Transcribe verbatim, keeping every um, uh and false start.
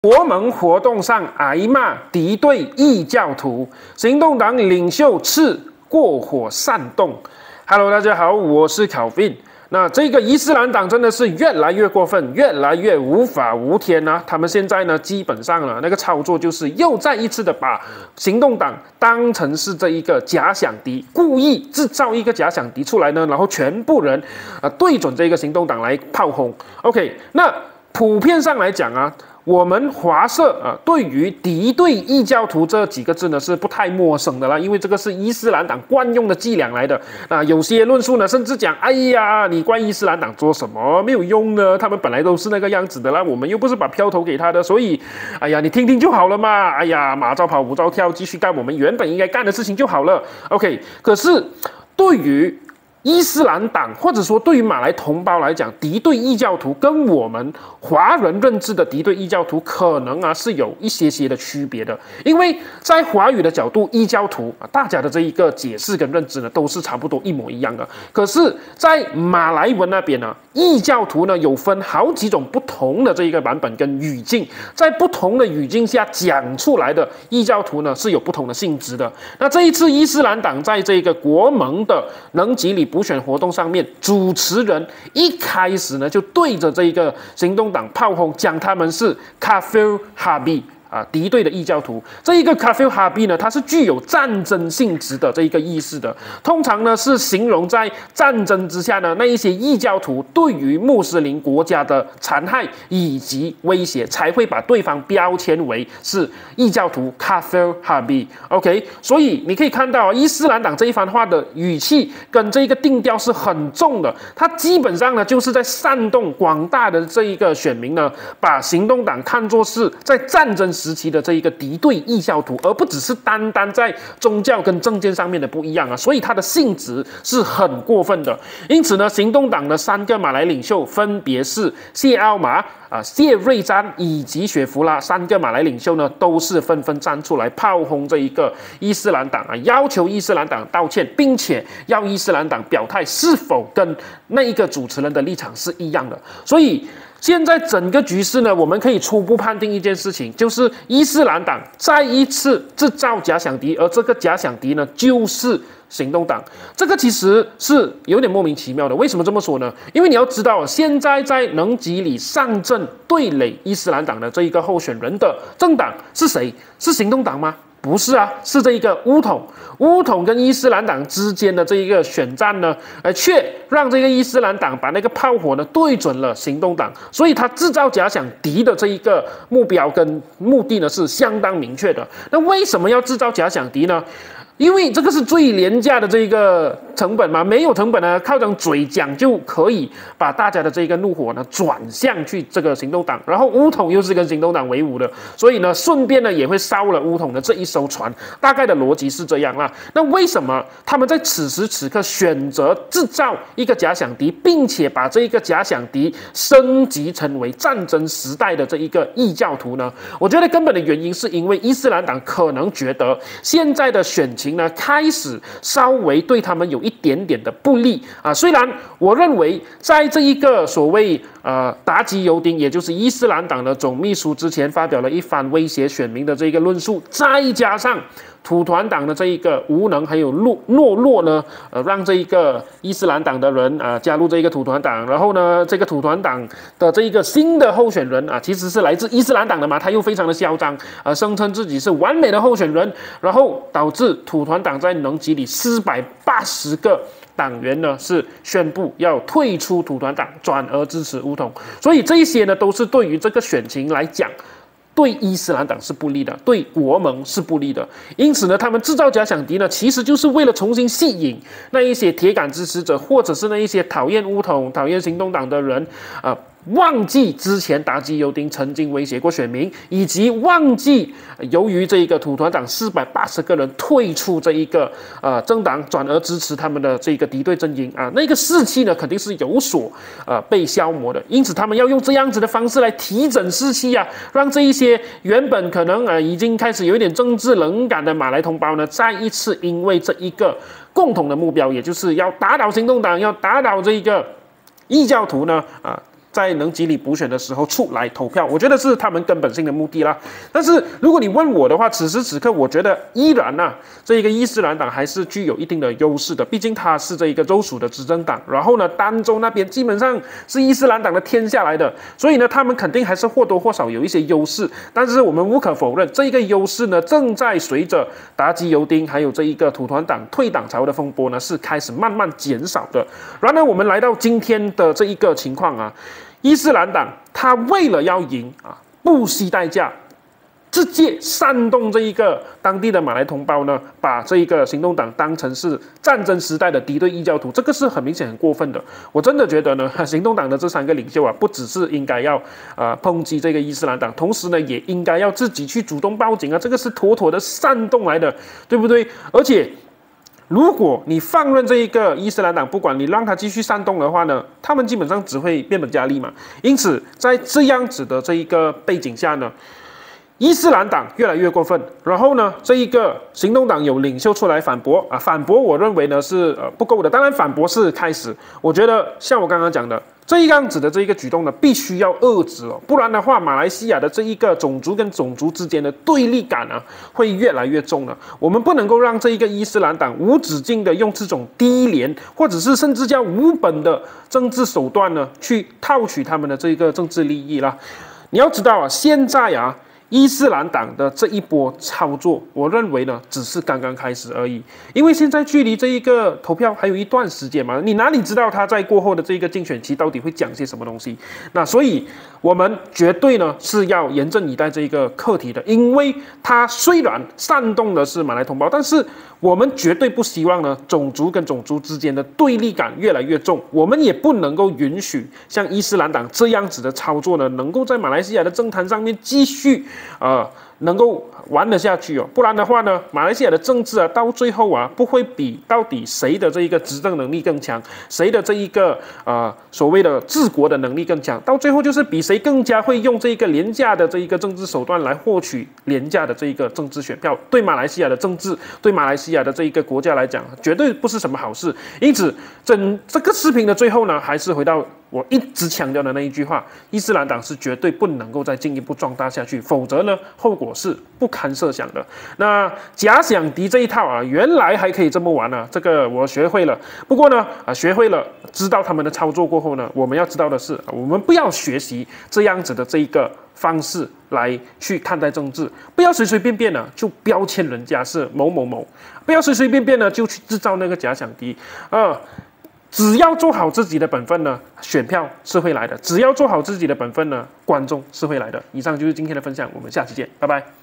国盟活动上挨骂敌对异教徒，行动党领袖斥过火煽动。Hello， 大家好，我是考 Vin。那这个伊斯兰党真的是越来越过分，越来越无法无天啊！他们现在呢，基本上呢，那个操作就是又再一次的把行动党当成是这一个假想敌，故意制造一个假想敌出来呢，然后全部人啊、呃、对准这个行动党来炮轰。OK， 那普遍上来讲啊。我们华社啊，对于敌对异教徒这几个字呢是不太陌生的啦，因为这个是伊斯兰党惯用的伎俩来的。啊，有些论述呢，甚至讲，哎呀，你怪伊斯兰党做什么没有用呢？他们本来都是那个样子的啦，我们又不是把票投给他的，所以，哎呀，你听听就好了嘛。哎呀，马照跑，舞照跳，继续干我们原本应该干的事情就好了。OK， 可是对于伊斯兰党，或者说对于马来同胞来讲，敌对异教徒跟我们华人认知的敌对异教徒可能啊是有一些些的区别的，因为在华语的角度，异教徒啊，大家的这一个解释跟认知呢都是差不多一模一样的。可是，在马来文那边呢，异教徒呢有分好几种不同的这一个版本跟语境，在不同的语境下讲出来的异教徒呢是有不同的性质的。那这一次伊斯兰党在这个国盟的能吉里补选活动上面，主持人一开始呢就对着这个行动党炮轰，讲他们是 Kafir Harbi。啊，敌对的异教徒，这一个 Kafir Harbi 呢，它是具有战争性质的这一个意思的。通常呢是形容在战争之下呢，那一些异教徒对于穆斯林国家的残害以及威胁，才会把对方标签为是异教徒 Kafir Harbi。OK， 所以你可以看到啊，伊斯兰党这一番话的语气跟这一个定调是很重的，它基本上呢就是在煽动广大的这一个选民呢，把行动党看作是在战争时期的这一个敌对异教徒，而不只是单单在宗教跟政见上面的不一样啊，所以它的性质是很过分的。因此呢，行动党的三个马来领袖分别是谢奥马、啊谢瑞詹以及雪弗拉，三个马来领袖呢都是纷纷站出来炮轰这一个伊斯兰党啊，要求伊斯兰党道歉，并且要伊斯兰党表态是否跟那一个主持人的立场是一样的。所以现在整个局势呢，我们可以初步判定一件事情，就是伊斯兰党再一次制造假想敌，而这个假想敌呢，就是行动党。这个其实是有点莫名其妙的。为什么这么说呢？因为你要知道，现在在能吉里上阵对垒伊斯兰党的这一个候选人的政党是谁？是行动党吗？不是啊，是这一个巫统，巫统跟伊斯兰党之间的这一个选战呢，呃，却让这个伊斯兰党把那个炮火呢对准了行动党，所以他制造假想敌的这一个目标跟目的呢是相当明确的。那为什么要制造假想敌呢？因为这个是最廉价的这个成本嘛，没有成本呢，靠张嘴讲就可以把大家的这个怒火呢转向去这个行动党，然后巫统又是跟行动党为伍的，所以呢，顺便呢也会烧了巫统的这一艘船，大概的逻辑是这样啦。那为什么他们在此时此刻选择制造一个假想敌，并且把这一个假想敌升级成为战争时代的这一个异教徒呢？我觉得根本的原因是因为伊斯兰党可能觉得现在的选情呢开始稍微对他们有一点点的不利啊。虽然我认为在这一个所谓呃达吉尤丁，也就是伊斯兰党的总秘书之前发表了一番威胁选民的这个论述，再加上土团党的这一个无能还有懦懦弱呢，呃，让这一个伊斯兰党的人啊、呃、加入这一个土团党，然后呢，这个土团党的这一个新的候选人啊，其实是来自伊斯兰党的嘛，他又非常的嚣张啊、呃，声称自己是完美的候选人，然后导致土团党在能吉里四百八十个党员呢是宣布要退出土团党，转而支持巫统，所以这一些呢都是对于这个选情来讲，对伊斯兰党是不利的，对国盟是不利的。因此呢，他们制造假想敌呢，其实就是为了重新吸引那一些铁杆支持者，或者是那一些讨厌巫统、讨厌行动党的人，啊、呃。忘记之前达吉尤丁曾经威胁过选民，以及忘记由于这一个土团党四百八十个人退出这一个呃政党，转而支持他们的这个敌对阵营啊，那个士气呢肯定是有所呃被消磨的。因此，他们要用这样子的方式来提振士气啊，让这一些原本可能呃已经开始有一点政治冷感的马来同胞呢，再一次因为这一个共同的目标，也就是要打倒行动党，要打倒这一个异教徒呢啊。 在能集体补选的时候出来投票，我觉得是他们根本性的目的啦。但是如果你问我的话，此时此刻，我觉得依然呐、啊，这一个伊斯兰党还是具有一定的优势的，毕竟它是这一个州属的执政党，然后呢，丹州那边基本上是伊斯兰党的天下来的，所以呢，他们肯定还是或多或少有一些优势。但是我们无可否认，这一个优势呢，正在随着达吉尤丁还有这一个土团党退党潮的风波呢，是开始慢慢减少的。然而，我们来到今天的这一个情况啊。伊斯兰党他为了要赢啊，不惜代价，直接煽动这一个当地的马来同胞呢，把这一个行动党当成是战争时代的敌对异教徒，这个是很明显很过分的。我真的觉得呢，行动党的这三个领袖啊，不只是应该要呃抨击这个伊斯兰党，同时呢，也应该要自己去主动报警啊，这个是妥妥的煽动来的，对不对？而且。如果你放任这一个伊斯兰党不管，你让他继续煽动的话呢，他们基本上只会变本加厉嘛。因此，在这样子的这一个背景下呢，伊斯兰党越来越过分，然后呢，这一个行动党有领袖出来反驳啊，反驳我认为呢是呃不够的。当然，反驳是开始，我觉得像我刚刚讲的。这样子的这一个举动呢，必须要遏制哦，不然的话，马来西亚的这一个种族跟种族之间的对立感啊，会越来越重了。我们不能够让这一个伊斯兰党无止境的用这种低廉，或者是甚至叫无本的政治手段呢，去套取他们的这一个政治利益啦。你要知道啊，现在啊。伊斯兰党的这一波操作，我认为呢，只是刚刚开始而已。因为现在距离这一个投票还有一段时间嘛，你哪里知道他在过后的这个竞选期到底会讲些什么东西？那所以，我们绝对呢是要严阵以待这一个课题的。因为他虽然煽动的是马来同胞，但是我们绝对不希望呢种族跟种族之间的对立感越来越重。我们也不能够允许像伊斯兰党这样子的操作呢，能够在马来西亚的政坛上面继续。呃，能够玩得下去哦，不然的话呢，马来西亚的政治啊，到最后啊，不会比到底谁的这一个执政能力更强，谁的这一个呃所谓的治国的能力更强，到最后就是比谁更加会用这一个廉价的这一个政治手段来获取廉价的这一个政治选票，对马来西亚的政治，对马来西亚的这一个国家来讲，绝对不是什么好事。因此，整这个视频的最后呢，还是回到。我一直强调的那一句话，伊斯兰党是绝对不能够再进一步壮大下去，否则呢，后果是不堪设想的。那假想敌这一套啊，原来还可以这么玩啊，这个我学会了。不过呢，啊，学会了，知道他们的操作过后呢，我们要知道的是，我们不要学习这样子的这一个方式来去看待政治，不要随随便便呢就标签人家是某某某，不要随随便便呢就去制造那个假想敌啊。只要做好自己的本分呢，选票是会来的；只要做好自己的本分呢，观众是会来的。以上就是今天的分享，我们下期见，拜拜。